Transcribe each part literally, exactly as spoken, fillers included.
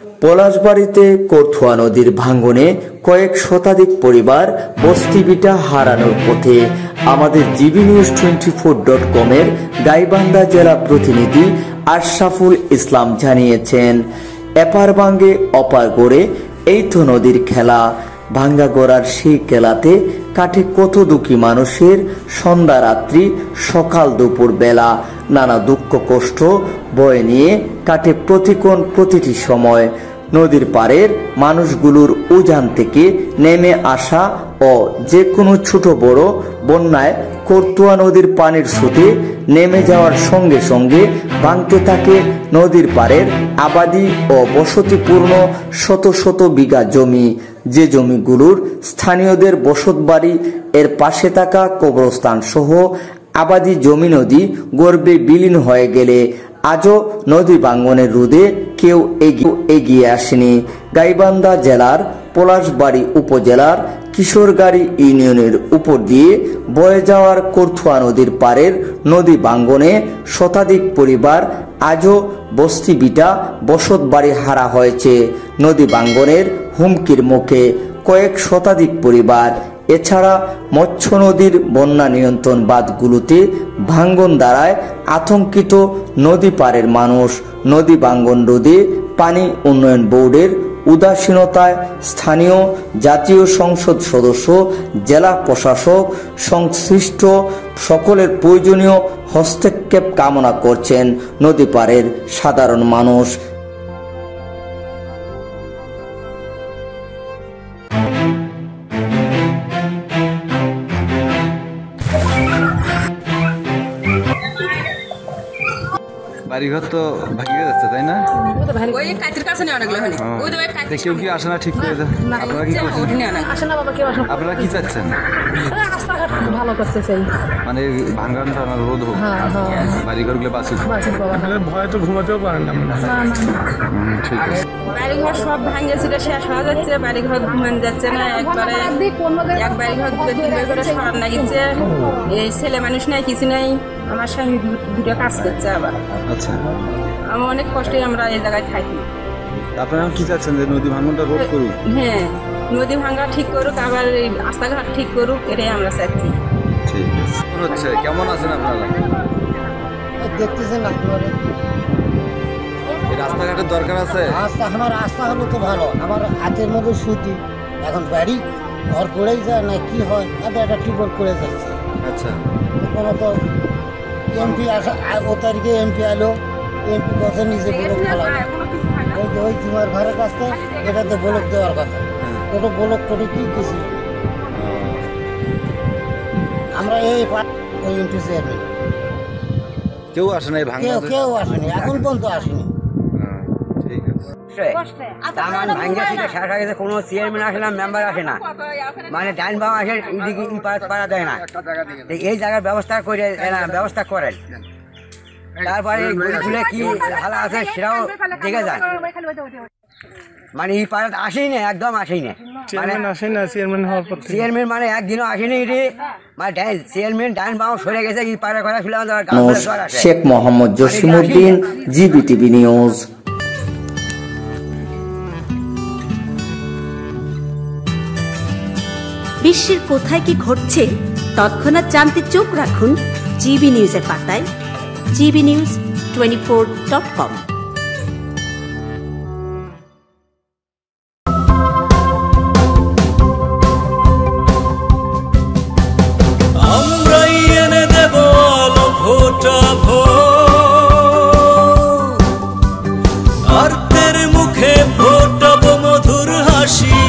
পলাশবাড়িতে করথুয়া নদীর ভাঙ্গনে কয়েক শতাধিক পরিবার বস্তিভিটা হারানোর পথে। আমাদের GB news twenty four dot com এর গাইবান্ধা জেলা প্রতিনিধি আশরাফুল ইসলাম জানিয়েছেন, এপার ভাঙ্গে অপার গড়ে এই তো নদীর খেলা। ভাঙ্গা গড়ার সেই খেলাতে কাটে কত দুঃখী মানুষের সন্ধ্যা রাত্রি সকাল দুপুর বেলা। নানা দুঃখ কষ্ট বয়ে নিয়ে কাটে প্রতিক্ষণ প্রতিটি সময়। নদীর পাড়ের মানুষগুলোর উজান থেকে নেমে আসা ও যে কোনো ছোট বড় বন্যায় করতোয়া নদীর পানির স্রোতে নেমে যাওয়ার সঙ্গে সঙ্গে ভাঙতে থাকে নদীর পাড়ের আবাদি ও বসতিপূর্ণ শত শত বিঘা জমি। যে জমিগুলোর স্থানীয়দের বসত বাড়ি, এর পাশে থাকা কবরস্থান সহ আবাদি জমি নদী গর্ভে বিলীন হয়ে গেলে আজও নদী ভাঙ্গনের রোধে কেউ এগিয়ে আসেনি। গাইবান্ধা জেলার পলাশবাড়ি উপজেলার কিশোরগাড়ি ইউনিয়নের উপর দিয়ে বয়ে যাওয়ার করথুয়া নদীর পাড়ের নদী ভাঙ্গনে শতাধিক পরিবার আজও বস্তিভিটা বসত বাড়ি হারা হয়েছে। নদী ভাঙ্গনের হুমকির মুখে কয়েক শতাধিক পরিবার। এছাড়া মৎস্য নদীর বন্যা নিয়ন্ত্রণ বাঁধগুলোতে ভাঙ্গন দ্বারায় আতঙ্কিত নদী পাড়ের মানুষ। নদী ভাঙ্গন রোধে পানি উন্নয়ন বোর্ডের উদাসীনতায় স্থানীয় জাতীয় সংসদ সদস্য, জেলা প্রশাসক, সংশ্লিষ্ট সকলের প্রয়োজনীয় হস্তক্ষেপ কামনা করছেন নদী পাড়ের সাধারণ মানুষ। বাড়িঘর তো ভাঙিয়ে যাচ্ছে, তাই না? ওই কাটির কাছে নেই অনেকগুলো হলে ওই তো কাটি কেউ কি আসে না ঠিক করে দেয়? আপনারা কি করছেন? আসে না বাবা, কেউ আসে না। আপনারা কি চাচ্ছেন? রাস্তাঘাট ভালো করতে চাই, মানে ভাঙান টানার রোধ হোক, বাড়িঘরগুলো বাঁচুক। ভয় তো ঘুমাতেও পারেন না। ঠিক আছে, বাড়িঘর সব ভাঙে ছিল, শেষ হয়ে যাচ্ছে, বাড়িঘর ঘুমানো যাচ্ছে না। একবারে এক বাড়িঘর দুই করে সরান লাগিচ্ছে। এই ছেলে মানুষ নাই, কিছু নাই। আমার স্বামী দুটো কাজ করছে আবার। আচ্ছা, আমি অনেক কষ্টে আমরা এই জায়গায় থাকি। আপনারা কি চাচ্ছেন যে নদী ভাঙনটা রোধ করুক? হ্যাঁ, নদী ভাঙা ঠিক করুক, আবার এই রাস্তাঘাট ঠিক করুক, এটাই আমরা চাচ্ছি। ঠিক আছে, হচ্ছে কেমন আছেন আপনারা? দেখতেছেন আপনারা এই রাস্তাঘাটের দরকার আছে। রাস্তা আমার রাস্তা হলো তো ভালো, আমার হাতের মধ্যে সুতি। এখন বাড়ি ঘর পড়েই যায় না, কি হয় না, একটা টিউবওয়েল করে যাচ্ছে। আচ্ছা, কোনো তো এমপি আসা, ও তারিখে এমপি এলো, এমপি কথা নিজে ব্লক ফেলা। ওই যে ওই তোমার ঘরের কাছটা এটাতে ব্লক দেওয়ার কথা, ওটা ব্লক করে কি কিছু আমরা এই ওই এমপি চেয়ারম্যান কেউ আসে নাই, ভাঙা কেউ কেউ আসেনি, এখন পর্যন্ত আসেনি। কোনো চেয়ারম্যান আসে না, মেম্বার আসে না, মানে ডাইন বাম আসে, এদিকে পাড়া দেয় না। এই জায়গার ব্যবস্থা করে ব্যবস্থা করেন। তারপরে খুলে কি হালা আছে সেটাও দেখে যান। মানে এই পাড়া আসেই না, একদম আসেই না, চেয়ারম্যান মানে একদিনও আসেনি। মানে চেয়ারম্যান ডাইন বাম সরে গেছে, এই পাড়া করা খুলে Sheikh Mohammad Jasimuddin, GB TV news. বিশ্বের কোথায় কি ঘটছে তৎক্ষণাৎ জানতে চোখ রাখুন জিবি নিউজের পাতায়, GB news twenty four dot com. আমরাই এনে দেব ভোটা আর তের মুখে ফোটাব মধুর হাসি।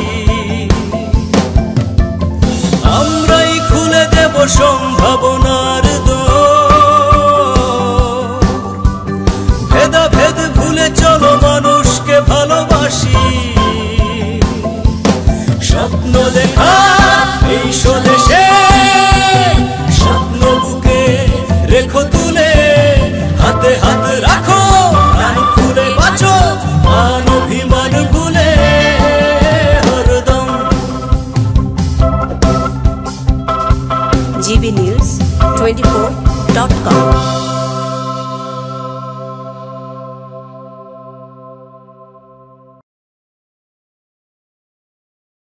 আমরাই খুলে দেব সম্ভাবনার দ্বার, ভেদাভেদ ভুলে চলো মানুষকে ভালোবাসি। স্বপ্ন দেখা এই স্বদেশে, স্বপ্ন বুকে রেখো তুলে, হাতে হাত রাখো, প্রাণ খুলে বাঁচো, মান অভিমান ভুলে হরদম। GB news twenty four dot কম।